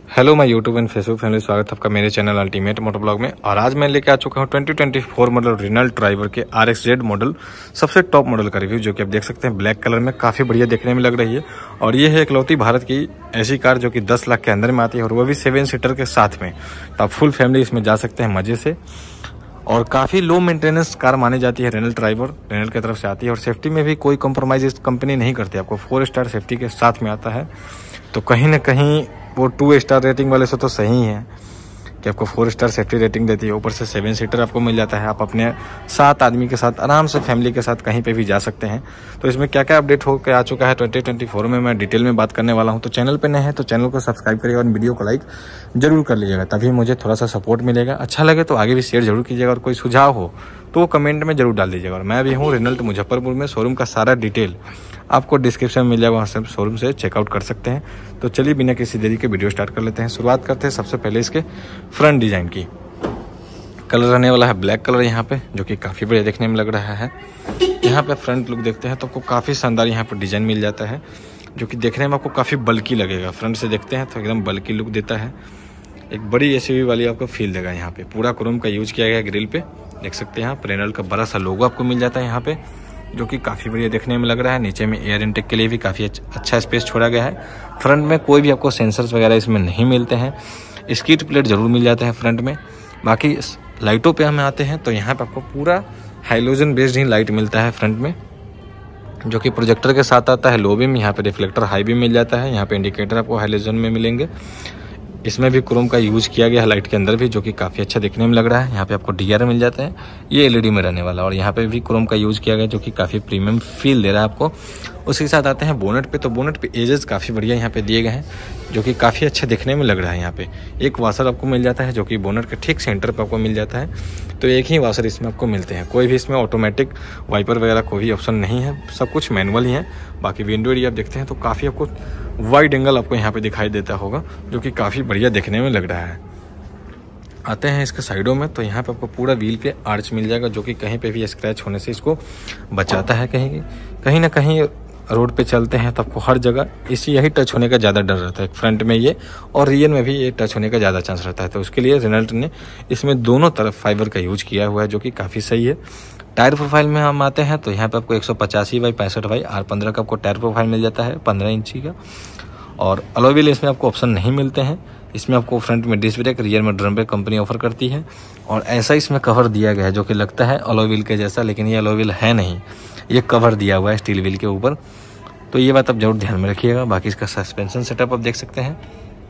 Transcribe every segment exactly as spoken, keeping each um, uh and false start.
Hello my YouTube and Facebook family, स्वागत है आपका मेरे चैनल अल्टीमेट मोटर ब्लॉग में। और आज मैं लेके आ चुका हूँ twenty twenty four model Renault Triber के आर एक्स जेड मॉडल सबसे टॉप मॉडल का रिव्यू, जो कि आप देख सकते हैं ब्लैक कलर में काफ़ी बढ़िया देखने में लग रही है। और ये है इकलौती भारत की ऐसी कार जो कि दस लाख के अंदर में आती है, और वो भी सेवन सीटर के साथ में। तो आप फुल फैमिली इसमें जा सकते हैं मज़े से। और काफ़ी लो मेंटेनेंस कार मानी जाती है रेनॉल्ट ड्राइवर, रेनॉल्ट की तरफ से आती है। और सेफ्टी में भी कोई कॉम्प्रोमाइज़ इस कंपनी नहीं करती, आपको फोर स्टार सेफ्टी के साथ में आता है। तो कहीं ना कहीं वो टू स्टार रेटिंग वाले से तो सही है कि आपको फोर स्टार सेफ्टी रेटिंग देती है, ऊपर से सेवन सीटर आपको मिल जाता है। आप अपने सात आदमी के साथ आराम से फैमिली के साथ कहीं पे भी जा सकते हैं। तो इसमें क्या क्या अपडेट होकर आ चुका है ट्वेंटी ट्वेंटी फोर में मैं डिटेल में बात करने वाला हूं। तो चैनल पे नए हैं तो चैनल को सब्सक्राइब करिएगा और वीडियो को लाइक जरूर कर लीजिएगा, तभी मुझे थोड़ा सा सपोर्ट मिलेगा। अच्छा लगे तो आगे भी शेयर जरूर कीजिएगा, और कोई सुझाव हो तो वो कमेंट में जरूर डाल दीजिएगा। और मैं भी हूँ रेनॉल्ट मुजफ्फरपुर में, शोरूम का सारा डिटेल आपको डिस्क्रिप्शन में मिल जाएगा, वहाँ से शोरूम से चेकआउट कर सकते हैं। तो चलिए बिना किसी देरी के वीडियो स्टार्ट कर लेते हैं। शुरुआत करते हैं सबसे पहले इसके फ्रंट डिज़ाइन की। कलर रहने वाला है ब्लैक कलर यहाँ पे, जो कि काफ़ी बढ़िया देखने में लग रहा है। यहाँ पे फ्रंट लुक देखते हैं तो आपको काफ़ी शानदार यहाँ पर डिज़ाइन मिल जाता है, जो कि देखने में आपको काफ़ी बल्कि लगेगा। फ्रंट से देखते हैं तो एकदम बल्कि लुक देता है, एक बड़ी एसयूवी वाली आपको फील देगा। यहाँ पे पूरा क्रोम का यूज किया गया है ग्रिल पे, देख सकते हैं आप। रेनॉल्ट का बड़ा सा लोगो आपको मिल जाता है यहाँ पे, जो कि काफ़ी बढ़िया देखने में लग रहा है। नीचे में एयर इनटेक के लिए भी काफ़ी अच्छा स्पेस छोड़ा गया है। फ्रंट में कोई भी आपको सेंसर्स वगैरह इसमें नहीं मिलते हैं। स्किड प्लेट जरूर मिल जाते हैं फ्रंट में। बाकी लाइटों पे हमें आते हैं तो यहाँ पे आपको पूरा हाइलोजन बेस्ड ही लाइट मिलता है फ्रंट में, जो कि प्रोजेक्टर के साथ आता है। लो बीम, यहाँ पे रिफ्लेक्टर हाई बीम मिल जाता है। यहाँ पे इंडिकेटर आपको हाइलोजन में मिलेंगे। इसमें भी क्रोम का यूज किया गया है लाइट के अंदर भी, जो कि काफ़ी अच्छा दिखने में लग रहा है। यहाँ पे आपको डी आर मिल जाता है, ये एलईडी में रहने वाला। और यहाँ पे भी क्रोम का यूज किया गया, जो कि काफ़ी प्रीमियम फील दे रहा है आपको। उसके साथ आते हैं बोनेट पे, तो बोनेट पे एजेस काफ़ी बढ़िया यहाँ पे दिए गए हैं, जो कि काफ़ी अच्छा दिखने में लग रहा है। यहाँ पे एक वाशर आपको मिल जाता है, जो कि बोनेट के ठीक सेंटर पर आपको मिल जाता है। तो एक ही वाशर इसमें आपको मिलते हैं, कोई भी इसमें ऑटोमेटिक वाइपर वगैरह कोई भी ऑप्शन नहीं है, सब कुछ मैनुअल ही है। बाकी विंडो एरिया आप देखते हैं तो काफ़ी आपको वाइड एंगल आपको यहाँ पे दिखाई देता होगा, जो कि काफ़ी बढ़िया देखने में लग रहा है। आते हैं इसके साइडों में, तो यहाँ पे आपको पूरा व्हील पे आर्च मिल जाएगा, जो कि कहीं पे भी स्क्रैच होने से इसको बचाता है। कहीं कहीं ना कहीं रोड पे चलते हैं तो आपको हर जगह इसी यही टच होने का ज़्यादा डर रहता है, फ्रंट में ये और रियर में भी ये टच होने का ज़्यादा चांस रहता है। तो उसके लिए रेनॉल्ट ने इसमें दोनों तरफ फाइबर का यूज किया हुआ है, जो कि काफ़ी सही है। टायर प्रोफाइल में हम आते हैं तो यहाँ पे आपको एक सौ पचासी बाई पैंसठ बाई आर पंद्रह का आपको टायर प्रोफाइल मिल जाता है, पंद्रह इंची का। और अलॉय व्हील इसमें आपको ऑप्शन नहीं मिलते हैं। इसमें आपको फ्रंट में डिस्क ब्रेक, रियर में ड्रम ब्रेक कंपनी ऑफर करती है। और ऐसा इसमें कवर दिया गया है, जो कि लगता है अलॉय व्हील के जैसा, लेकिन ये अलॉय व्हील है नहीं, ये कवर दिया हुआ है स्टील व्हील के ऊपर। तो ये बात आप जरूर ध्यान में रखिएगा। बाकी इसका सस्पेंशन सेटअप आप देख सकते हैं,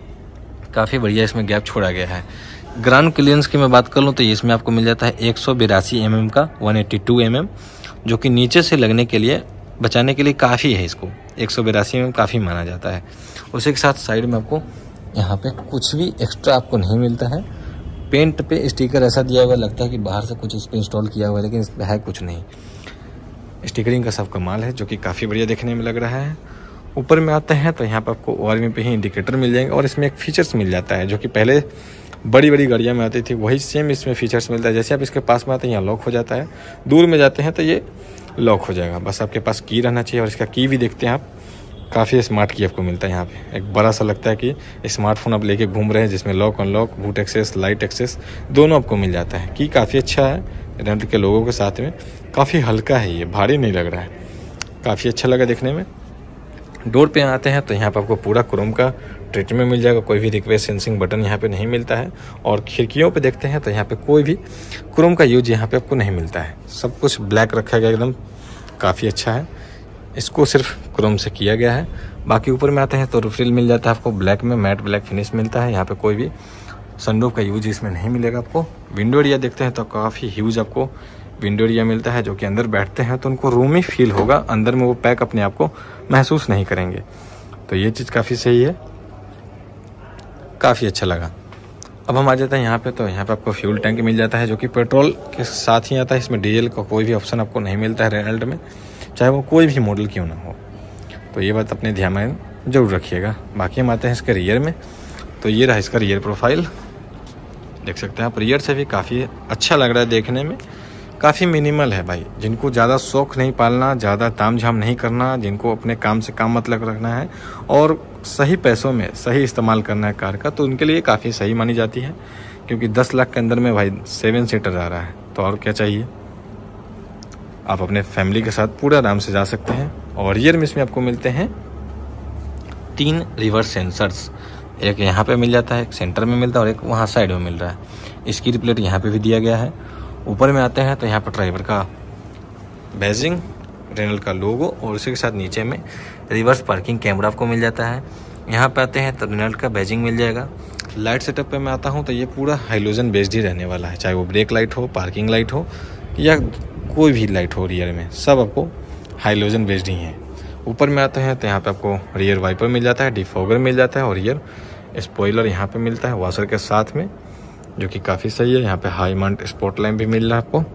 काफ़ी बढ़िया इसमें गैप छोड़ा गया है। ग्राउंड क्लियरेंस की मैं बात कर लूँ तो इसमें आपको मिल जाता है एक सौ बिरासी एम एम का one eighty two M M, जो कि नीचे से लगने के लिए बचाने के लिए काफ़ी है। इसको एक सौ बिरासी एम एम काफ़ी माना जाता है। उसी के साथ साइड में आपको यहाँ पे कुछ भी एक्स्ट्रा आपको नहीं मिलता है। पेंट पे स्टिकर ऐसा दिया हुआ लगता है कि बाहर से कुछ इस पर इंस्टॉल किया हुआ है, लेकिन इसमें है कुछ नहीं। स्टिकरिंग का सब कमाल है, जो कि काफ़ी बढ़िया देखने में लग रहा है। ऊपर में आते हैं तो यहाँ पर आपको ओ आर वी पे ही इंडिकेटर मिल जाएंगे, और इसमें एक फीचर्स मिल जाता है, जो कि पहले बड़ी बड़ी गाड़ियाँ में आती थी, वही सेम इसमें फीचर्स मिलता है। जैसे आप इसके पास में आते हैं यहाँ लॉक हो जाता है, दूर में जाते हैं तो ये लॉक हो जाएगा। बस आपके पास की रहना चाहिए। और इसका की भी देखते हैं आप, काफ़ी स्मार्ट की आपको मिलता है यहाँ पे। एक बड़ा सा लगता है कि स्मार्टफोन आप लेके घूम रहे हैं, जिसमें lock unlock, boot access, light access दोनों आपको मिल जाता है। की काफ़ी अच्छा है रेनॉल्ट के लोगों के साथ में, काफ़ी हल्का है, ये भारी नहीं लग रहा है, काफ़ी अच्छा लगा देखने में। डोर पे आते हैं तो यहाँ पे आपको पूरा क्रोम का ट्रीटमेंट मिल जाएगा, कोई भी रिक्वेस्ट सेंसिंग बटन यहाँ पे नहीं मिलता है। और खिड़कियों पे देखते हैं तो यहाँ पे कोई भी क्रोम का यूज यहाँ पे आपको नहीं मिलता है, सब कुछ ब्लैक रखा गया, एकदम काफ़ी अच्छा है। इसको सिर्फ क्रोम से किया गया है। बाकी ऊपर में आते हैं तो रिफिल मिल जाता है आपको ब्लैक में, मैट ब्लैक फिनिश मिलता है। यहाँ पे कोई भी सनरूफ का यूज इसमें नहीं मिलेगा आपको। विंडो एरिया देखते हैं तो काफ़ी ह्यूज आपको विंडो एरिया मिलता है, जो कि अंदर बैठते हैं तो उनको रूमी फील होगा, अंदर में वो पैक अपने आप को महसूस नहीं करेंगे। तो ये चीज़ काफ़ी सही है, काफ़ी अच्छा लगा। अब हम आ जाते हैं यहाँ पे, तो यहाँ पे आपको फ्यूल टैंक मिल जाता है, जो कि पेट्रोल के साथ ही आता है। इसमें डीजल का कोई भी ऑप्शन आपको नहीं मिलता है रेनॉल्ट में, चाहे वो कोई भी मॉडल क्यों ना हो। तो ये बात अपने ध्यान में जरूर रखिएगा। बाकी हम आते हैं इसके रियर में, तो ये रहा इसका रियर प्रोफाइल, देख सकते हैं आप। रियर से भी काफ़ी अच्छा लग रहा है देखने में, काफ़ी मिनिमल है भाई। जिनको ज़्यादा शौक नहीं पालना, ज़्यादा ताम झाम नहीं करना, जिनको अपने काम से काम मतलब रखना है और सही पैसों में सही इस्तेमाल करना है कार का तो उनके लिए काफ़ी सही मानी जाती है, क्योंकि दस लाख के अंदर में भाई सेवन सीटर आ रहा है, तो और क्या चाहिए। आप अपने फैमिली के साथ पूरे आराम से जा सकते हैं। और रियर में इसमें आपको मिलते हैं तीन रिवर्स सेंसर्स, एक यहाँ पे मिल जाता है, एक सेंटर में मिलता है और एक वहाँ साइड में मिल रहा है। इसकी रिप्लेट यहाँ पे भी दिया गया है। ऊपर में आते हैं तो यहाँ पर ड्राइवर का बैजिंग, रेनॉल्ट का लोगो और उसी के साथ नीचे में रिवर्स पार्किंग कैमरा आपको मिल जाता है। यहाँ पे आते हैं तो रेनॉल्ट का बैजिंग मिल जाएगा। लाइट सेटअप पे मैं आता हूँ तो ये पूरा हाइलोजन बेस्ड ही रहने वाला है, चाहे वो ब्रेक लाइट हो, पार्किंग लाइट हो या कोई भी लाइट हो रियर में, सब आपको हाइलोजन बेस्ड ही है। ऊपर में आते हैं तो यहाँ पे आपको रियर वाइपर मिल जाता है, डिफॉगर मिल जाता है और रियर स्पॉइलर यहाँ पे मिलता है वॉशर के साथ में, जो कि काफ़ी सही है। यहाँ पे हाई माउंट स्पॉट लैम्प भी मिल रहा है आपको।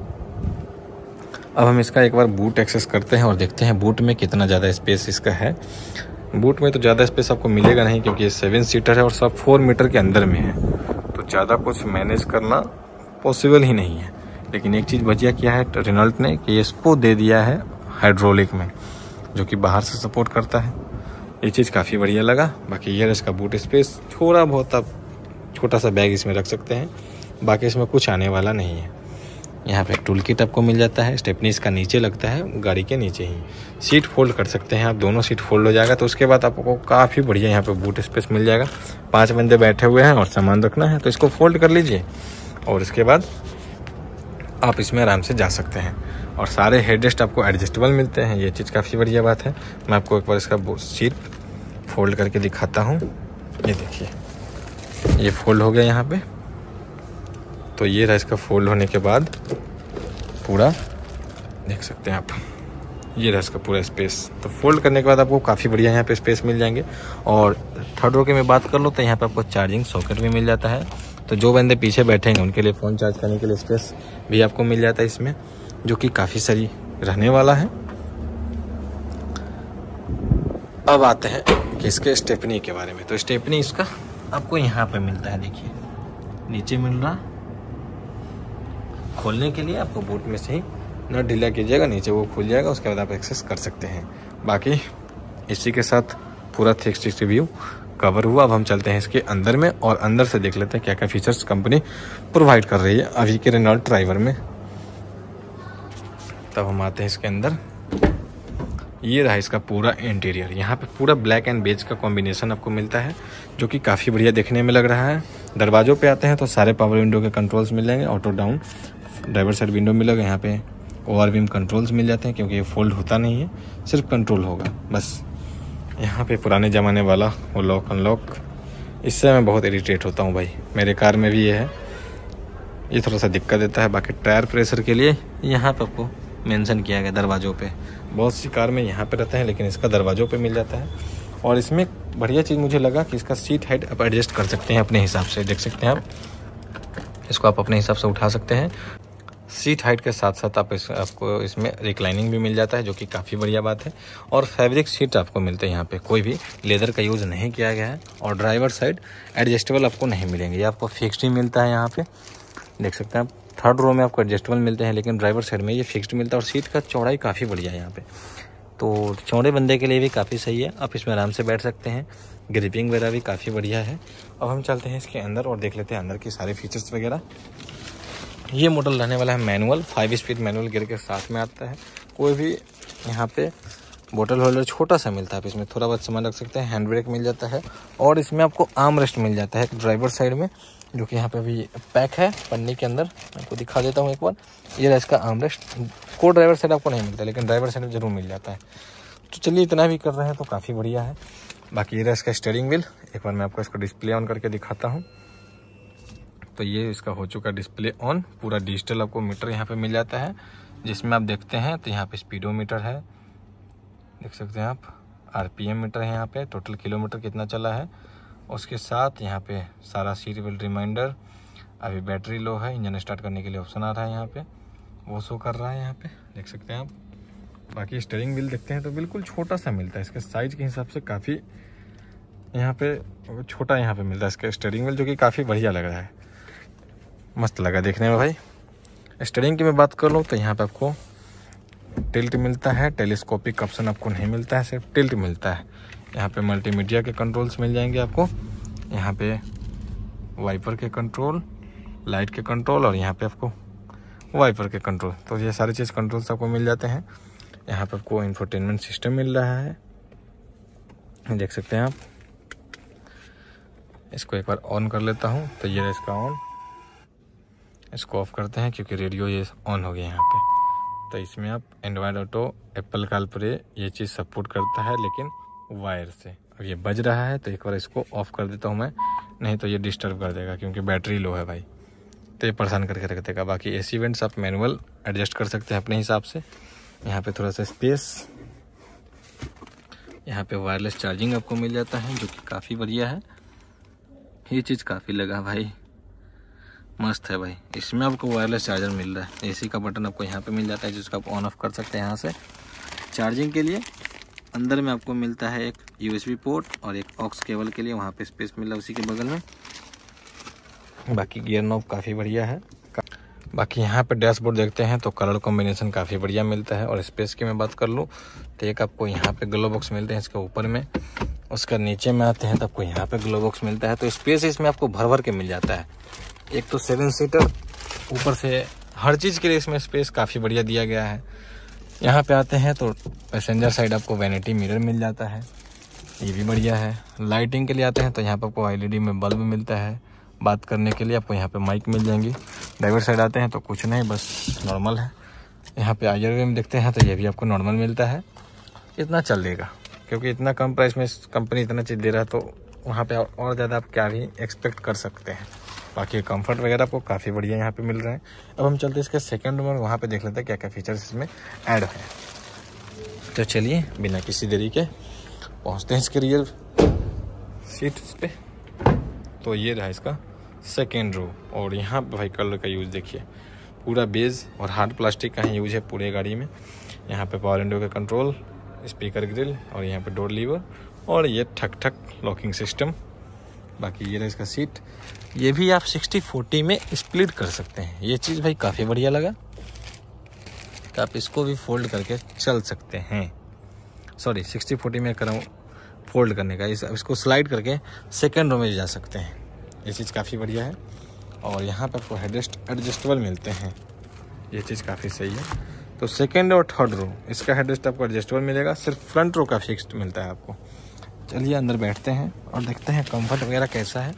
अब हम इसका एक बार बूट एक्सेस करते हैं और देखते हैं बूट में कितना ज़्यादा स्पेस इसका है। बूट में तो ज़्यादा स्पेस आपको मिलेगा नहीं, क्योंकि ये सेवन सीटर है और सब फोर मीटर के अंदर में है, तो ज़्यादा कुछ मैनेज करना पॉसिबल ही नहीं है। लेकिन एक चीज़ बढ़िया किया है रेनॉल्ट ने कि इसको दे दिया है हाइड्रोलिक में, जो कि बाहर से सपोर्ट करता है। ये चीज़ काफ़ी बढ़िया लगा। बाकी ये इसका बूट स्पेस थोड़ा बहुत आप छोटा सा बैग इसमें रख सकते हैं, बाकी इसमें कुछ आने वाला नहीं है। यहाँ पे टूल किट आपको मिल जाता है, स्टेपनी इसका नीचे लगता है गाड़ी के नीचे ही। सीट फोल्ड कर सकते हैं आप, दोनों सीट फोल्ड हो जाएगा, तो उसके बाद आपको काफ़ी बढ़िया यहाँ पे बूट स्पेस मिल जाएगा। पाँच बंदे बैठे हुए हैं और सामान रखना है तो इसको फोल्ड कर लीजिए और इसके बाद आप इसमें आराम से जा सकते हैं। और सारे हेडरेस्ट आपको एडजस्टेबल मिलते हैं, ये चीज़ काफ़ी बढ़िया बात है। मैं आपको एक बार इसका सीट फोल्ड करके दिखाता हूँ। ये देखिए, ये फोल्ड हो गया यहाँ पे, तो ये रहा इसका फोल्ड होने के बाद पूरा, देख सकते हैं आप, ये रहा इसका पूरा स्पेस। तो फोल्ड करने के बाद आपको काफ़ी बढ़िया यहाँ पे स्पेस मिल जाएंगे। और थर्ड रो की मैं बात कर लूँ तो यहाँ पे आपको चार्जिंग सॉकेट भी मिल जाता है, तो जो बंदे पीछे बैठेंगे उनके लिए फ़ोन चार्ज करने के लिए स्पेस भी आपको मिल जाता है इसमें, जो कि काफ़ी सही रहने वाला है। अब आते हैं कि इसके स्टेपनी के बारे में। तो स्टेपनी इसका आपको यहाँ पे मिलता है, देखिए नीचे मिल रहा। खोलने के लिए आपको बूट में से ही नट ढीला कीजिएगा, नीचे वो खुल जाएगा, उसके बाद आप एक्सेस कर सकते हैं। बाकी इसी के साथ पूरा थ्री सिक्सटी व्यू कवर हुआ। अब हम चलते हैं इसके अंदर में और अंदर से देख लेते हैं क्या क्या फीचर्स कंपनी प्रोवाइड कर रही है अभी के रेनॉल्ट ड्राइवर में। तब हम आते हैं इसके अंदर। ये रहा इसका पूरा इंटीरियर। यहाँ पे पूरा ब्लैक एंड बेज का कॉम्बिनेशन आपको मिलता है, जो कि काफ़ी बढ़िया देखने में लग रहा है। दरवाज़ों पे आते हैं तो सारे पावर विंडो के कंट्रोल्स मिल जाएंगे, auto down driver side window मिलेगा। यहाँ पे ओवर बीम कंट्रोल्स मिल जाते हैं, क्योंकि ये फोल्ड होता नहीं है, सिर्फ कंट्रोल होगा बस। यहाँ पे पुराने ज़माने वाला वो लॉक अनलॉक, इससे मैं बहुत इरिटेट होता हूँ भाई, मेरे कार में भी ये है, ये थोड़ा सा दिक्कत देता है। बाकी टायर प्रेशर के लिए यहाँ पे आपको मेंशन किया गया दरवाज़ों पे, बहुत सी कार में यहाँ पे रहता है लेकिन इसका दरवाज़ों पे मिल जाता है। और इसमें बढ़िया चीज़ मुझे लगा कि इसका सीट हाइट आप एडजस्ट कर सकते हैं अपने हिसाब से, देख सकते हैं आप, इसको आप अपने हिसाब से उठा सकते हैं। सीट हाइट के साथ साथ आप इस, आपको इसमें रिक्लाइनिंग भी मिल जाता है, जो कि काफ़ी बढ़िया बात है। और फैब्रिक सीट आपको मिलते हैं यहाँ पे, कोई भी लेदर का यूज़ नहीं किया गया है। और ड्राइवर साइड एडजस्टेबल आपको नहीं मिलेंगे, ये आपको फिक्स्ड ही मिलता है। यहाँ पे देख सकते हैं आप, थर्ड रो में आपको एडजस्टेबल मिलते हैं, लेकिन ड्राइवर साइड में ये फिक्स्ड मिलता है। और सीट का चौड़ाई काफ़ी बढ़िया है यहाँ पे, तो चौड़े बंदे के लिए भी काफ़ी सही है, आप इसमें आराम से बैठ सकते हैं। ग्रिपिंग वगैरह भी काफ़ी बढ़िया है। अब हम चलते हैं इसके अंदर और देख लेते हैं अंदर के सारे फीचर्स वगैरह। ये मॉडल रहने वाला है manual, five speed manual gear के साथ में आता है। कोई भी यहाँ पे बोतल होल्डर छोटा सा मिलता है, आप इसमें थोड़ा बहुत सामान रख सकते हैं। हैंड ब्रेक मिल जाता है और इसमें आपको आर्म रेस्ट मिल जाता है ड्राइवर साइड में, जो कि यहाँ पे अभी पैक है पन्नी के अंदर। आपको दिखा देता हूँ एक बार, ये रहा इसका आर्म रेस्ट। को ड्राइवर साइड आपको नहीं मिलता, लेकिन ड्राइवर साइड जरूर मिल जाता है। तो चलिए, इतना भी कर रहे हैं तो काफ़ी बढ़िया है। बाकी ये रहा इसका स्टीयरिंग व्हील, एक बार मैं आपको इसको डिस्प्ले ऑन करके दिखाता हूँ। तो ये इसका हो चुका डिस्प्ले ऑन, पूरा डिजिटल आपको मीटर यहाँ पे मिल जाता है, जिसमें आप देखते हैं तो यहाँ पे स्पीडोमीटर है, देख सकते हैं आप। आरपीएम मीटर है यहाँ पे, टोटल किलोमीटर कितना चला है। उसके साथ यहाँ पे सारा सीट बेल्ट रिमाइंडर, अभी बैटरी लो है, इंजन स्टार्ट करने के लिए ऑप्शन आ रहा है यहाँ पे, वो शो कर रहा है यहाँ पे, देख सकते हैं आप। बाकी स्टीयरिंग व्हील देखते हैं तो बिल्कुल छोटा सा मिलता है, इसके साइज के हिसाब से काफ़ी यहाँ पे छोटा यहाँ पे मिलता है इसका स्टीयरिंग व्हील, जो कि काफ़ी बढ़िया लग रहा है, मस्त लगा देखने में भाई। स्टीयरिंग की मैं बात कर लूँ तो यहाँ पे आपको टिल्ट मिलता है, टेलीस्कोपिक ऑप्शन आपको नहीं मिलता है, सिर्फ टिल्ट मिलता है। यहाँ पे मल्टीमीडिया के कंट्रोल्स मिल जाएंगे आपको, यहाँ पे वाइपर के कंट्रोल, लाइट के कंट्रोल और यहाँ पे आपको वाइपर के कंट्रोल। तो ये सारी चीज़ कंट्रोल्स आपको मिल जाते हैं। यहाँ पे आपको इंफोटेनमेंट सिस्टम मिल रहा है, देख सकते हैं आप। इसको एक बार ऑन कर लेता हूँ, तो ये इसका ऑन। इसको ऑफ करते हैं क्योंकि रेडियो ये ऑन हो गया यहाँ पे। तो इसमें आप एंड्रॉयड ऑटो, एप्पल कारप्ले ये चीज़ सपोर्ट करता है, लेकिन वायर से। अब ये बज रहा है तो एक बार इसको ऑफ कर देता हूँ मैं, नहीं तो ये डिस्टर्ब कर देगा क्योंकि बैटरी लो है भाई, तो ये परेशान करके रख देगा। बाकी एसी वेंट्स आप मैनुअल एडजस्ट कर सकते हैं अपने हिसाब से। यहाँ पे थोड़ा सा स्पेस, यहाँ पे वायरलेस चार्जिंग आपको मिल जाता है, जो कि काफ़ी बढ़िया है। ये चीज़ काफ़ी लगा भाई, मस्त है भाई। इसमें आपको वायरलेस चार्जर मिल रहा है। एसी का बटन आपको यहाँ पे मिल जाता है, जिसको आप ऑन ऑफ कर सकते हैं यहाँ से चार्जिंग के लिए। अंदर में आपको मिलता है एक यूएसबी पोर्ट और एक ऑक्स केबल के लिए, वहाँ पे स्पेस मिला उसी के बगल में। बाकी गियर नॉब काफ़ी बढ़िया है। बाकी यहाँ पे डैशबोर्ड देखते हैं तो कलर कॉम्बिनेशन काफ़ी बढ़िया मिलता है। और स्पेस की मैं बात कर लूँ तो एक आपको यहाँ पे ग्लो बॉक्स मिलते हैं इसके ऊपर में, उसका नीचे में आते हैं तो आपको यहाँ पे ग्लो बॉक्स मिलता है। तो स्पेस इसमें आपको भर भर के मिल जाता है। एक तो सेवन सीटर, ऊपर से हर चीज़ के लिए इसमें स्पेस काफ़ी बढ़िया दिया गया है। यहाँ पे आते हैं तो पैसेंजर साइड आपको वैनिटी मिरर मिल जाता है, ये भी बढ़िया है। लाइटिंग के लिए आते हैं तो यहाँ पर आपको एलईडी में बल्ब मिलता है। बात करने के लिए आपको यहाँ पे माइक मिल जाएंगी। ड्राइवर साइड आते हैं तो कुछ नहीं, बस नॉर्मल है। यहाँ पे आईआर वे में देखते हैं तो ये भी आपको नॉर्मल मिलता है। इतना चल देगा क्योंकि इतना कम प्राइस में कंपनी इतना चीज़ दे रहा है, तो वहाँ पे और ज़्यादा आप क्या भी एक्सपेक्ट कर सकते हैं। बाकी कंफर्ट वगैरह आपको काफ़ी बढ़िया यहाँ पे मिल रहे हैं। अब हम चलते हैं इसके सेकंड रूम में, वहाँ पे देख लेते हैं क्या क्या फीचर्स इसमें ऐड है। तो चलिए बिना किसी देरी के पहुँचते हैं इसके रियर सीट पे। तो ये रहा इसका सेकेंड रो। और यहाँ पे भाई कलर का यूज़ देखिए, पूरा बेज और हार्ड प्लास्टिक का ही यूज़ है पूरे गाड़ी में। यहाँ पे पावर विंडो का कंट्रोल, स्पीकर ग्रिल और यहाँ पे डोर लीवर और ये ठक ठक लॉकिंग सिस्टम। बाकी ये रहा इसका सीट, ये भी आप सिक्सटी फोर्टी में स्प्लिट कर सकते हैं। ये चीज़ भाई काफ़ी बढ़िया लगा कि आप इसको भी फोल्ड करके चल सकते हैं। सॉरी सिक्सटी फोर्टी में कर रहा हूँ फोल्ड करने का, इस इसको स्लाइड करके सेकेंड रो में जा सकते हैं। ये चीज़ काफ़ी बढ़िया है। और यहाँ पर आपको हेडरेस्ट एडजस्टेबल मिलते हैं, ये चीज़ काफ़ी सही है। तो सेकेंड और थर्ड रो इसका हेडरेस्ट आपको एडजस्टेबल मिलेगा, सिर्फ फ्रंट रो का फिक्स्ड मिलता है आपको। चलिए अंदर बैठते हैं और देखते हैं कंफर्ट वगैरह कैसा है।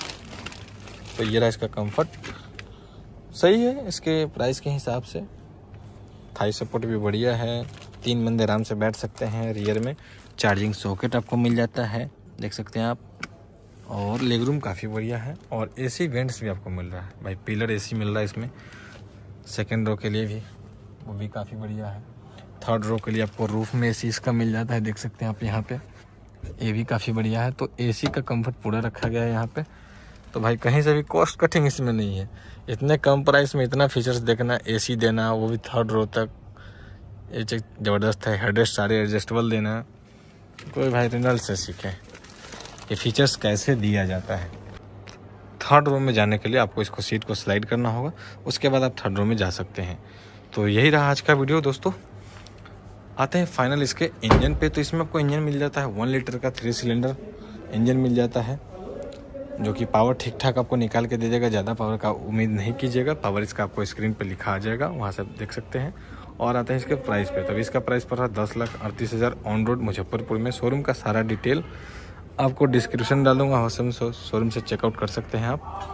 तो ये रहा इसका कंफर्ट, सही है इसके प्राइस के हिसाब से। थाई सपोर्ट भी बढ़िया है, तीन बंदे आराम से बैठ सकते हैं। रियर में चार्जिंग सॉकेट आपको मिल जाता है, देख सकते हैं आप। और लेग रूम काफ़ी बढ़िया है और एसी वेंट्स भी आपको मिल रहा है भाई, पिलर एसी मिल रहा है इसमें। सेकेंड रो के लिए भी वो भी काफ़ी बढ़िया है। थर्ड रो के लिए आपको रूफ में एसी इसका मिल जाता है, देख सकते हैं आप यहाँ पे, ये भी काफ़ी बढ़िया है। तो एसी का कंफर्ट पूरा रखा गया है यहाँ पे। तो भाई कहीं से भी कॉस्ट कटिंग इसमें नहीं है। इतने कम प्राइस में इतना फीचर्स देखना, एसी देना, वो भी थर्ड रो तक, ये चीज़ ज़बरदस्त है। हेडरेस्ट सारे एडजस्टेबल देना, कोई भाई रिनल्ट से सीखे ये फीचर्स कैसे दिया जाता है। थर्ड रो में जाने के लिए आपको इसको सीट को स्लाइड करना होगा, उसके बाद आप थर्ड रो में जा सकते हैं। तो यही रहा आज का वीडियो दोस्तों। आते हैं फाइनल इसके इंजन पे। तो इसमें आपको इंजन मिल जाता है वन लीटर का थ्री सिलेंडर इंजन मिल जाता है, जो कि पावर ठीक ठाक आपको निकाल के दे देगा। ज़्यादा पावर का उम्मीद नहीं कीजिएगा, पावर इसका आपको स्क्रीन पे लिखा आ जाएगा, वहाँ से आप देख सकते हैं। और आते हैं इसके प्राइस पे। तभी इसका प्राइस पड़ रहा है दस लाख अड़तीस हज़ार ऑन रोड मुजफ्फरपुर में। शोरूम का सारा डिटेल आपको डिस्क्रिप्शन डालूंगा, वहाँ से शोरूम से चेकआउट कर सकते हैं आप।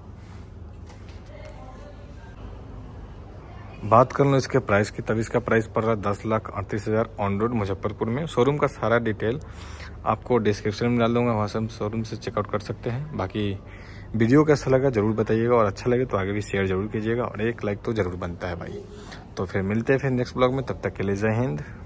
बात कर लो इसके प्राइस की, तभी इसका प्राइस पड़ रहा है दस लाख अड़तीस हज़ार ऑन रोड मुजफ्फरपुर में। शोरूम का सारा डिटेल आपको डिस्क्रिप्शन में डाल दूंगा, वहाँ से हम शोरूम से चेकआउट कर सकते हैं। बाकी वीडियो कैसा लगा जरूर बताइएगा, और अच्छा लगे तो आगे भी शेयर जरूर कीजिएगा, और एक लाइक तो जरूर बनता है भाई। तो फिर मिलते हैं फिर नेक्स्ट ब्लॉग में, तब तक के लिए जय हिंद।